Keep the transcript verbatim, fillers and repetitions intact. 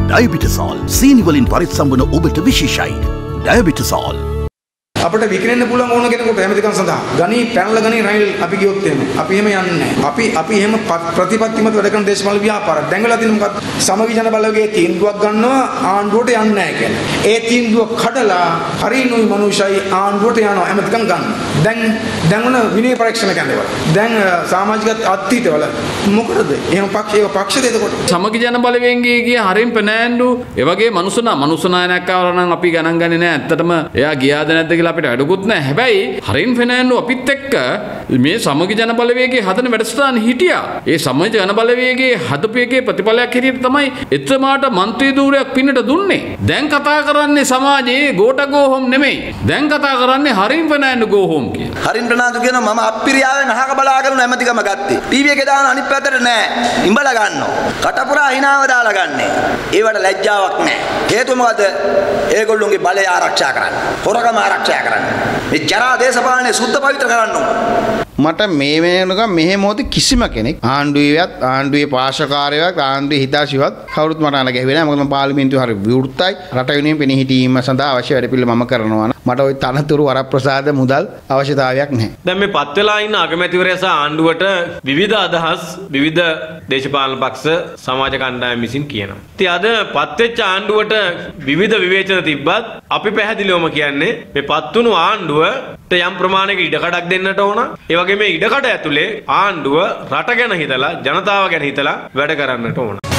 ඩයබිටිසෝල් සීනි වලින් පරිස්සම් වන ඔබට විශේෂයි. ඩයබිටිසෝල් අපිට විකිනෙන්න පුළුවන් ඕන කෙනෙකුට හැමතිකම් සඳහා ගණී පැනලා ගණී රයිල් අපි ගියොත් එහෙම අපි එහෙම යන්නේ නැහැ. අපි අපි එහෙම ප්‍රතිපත්තිමත් වැඩ කරන දේශපාලන ව්‍යාපාරයක්. දැන් වෙලා තියෙන මොකක්ද? සමගි ජන බලවේගයේ තීන්දුවක් ගන්නවා ආණ්ඩුවට යන්නේ නැහැ කියන්නේ. ඒ තීන්දුව කඩලා හරිනුයි මනුෂ්‍යයි ආණ්ඩුවට යනවා හැමතිකම් ගන්න. දැන් දැන් වුණ විනය පරීක්ෂණ කැඳේවල. දැන් සමාජික අත්හිතවල මොකටද? එහෙම පක්ෂ ඒක පක්ෂද එතකොට? සමගි ජන බලවේගයේ ගිය හරින් පෙනෑන්ඩු ඒ වගේ මනුස්සනා මනුස්සනායනක් ආවලා නම් අපි ගණන් ගන්නේ නැහැ. ඇත්තටම එයා ගියාද නැද්ද කියලා අපිට වැඩකුත් නැහැ. හැබැයි හරින් ෆෙනෑන්ඩු අපිත් එක්ක මේ සමගි ජන බලවේගයේ හදන වැඩසටහන හිටියා. ඒ සමගි ජන බලවේගයේ හදපු එකේ ප්‍රතිඵලයක් හැටියට තමයි එතුමාට മന്ത്രി ධූරයක් පින්නට දුන්නේ. දැන් කතා කරන්නේ සමාජයේ ගෝට ගෝ හෝම් නෙමෙයි. දැන් කතා කරන්නේ හරින් ෆෙනෑන්ඩු ගෝ හෝම් කියලා. හරින් ෆෙනෑන්ඩු කියනවා මම අප්පිරියාවෙන් අහක බලාගෙන නැමැතිකම ගත්තේ. ටීවී එකේ දාන අනිත් පැත්තට නෑ. ඉඹලා ගන්නවා. කටපුරා හිනාව දාලා ගන්නෙ. ඒවට ලැජ්ජාවක් නෑ. හේතුව මොකද? ඒගොල්ලොන්ගේ බලය ආරක්ෂා කරන්න. හොරකම ආරක්ෂා කරන්න. මේ ජරා දේශපාලනේ සුද්ධ පවිත්‍ර කරන්න ඕන. මට මේ වෙනකම් මෙහෙ මොහොතේ කිසිම කෙනෙක් ආණ්ඩුවේවත් ආණ්ඩුවේ පාර්ශවකාරයෙක් ආණ්ඩුවේ හිතාශිවත් කවුරුත් මට අණ ගැහුවේ නැහැ. මොකද මම පාර්ලිමේන්තුවේ හරි විවෘතයි. රට වෙනුවෙන් පෙනී සිටීම සඳහා අවශ්‍ය වැඩ පිළිවෙල මම කරනවා. මට ওই තනතුරු වරප්‍රසාද මුදල් අවශ්‍යතාවයක් නැහැ. දැන් මේ පත් වෙලා ඉන්න අගමැතිවරයා සහ ආණ්ඩුවට විවිධ අදහස් විවිධ දේශපාලන පක්ෂ සමාජ කණ්ඩායම් විසින් කියනවා. ඉතින් අද පත් වෙච්ච ආණ්ඩුවට විවිධ විවේචන තිබ්බත් අපි පැහැදිලිවම කියන්නේ මේ පත් වුණු ආණ්ඩුවට යම් ප්‍රමාණයක ඉඩකඩක් දෙන්නට ඕන. ඒ වගේ මේ ඉඩකඩ ඇතුලේ ආණ්ඩුව රට ගැන හිතලා ජනතාව ගැන හිතලා වැඩ කරන්නට ඕන.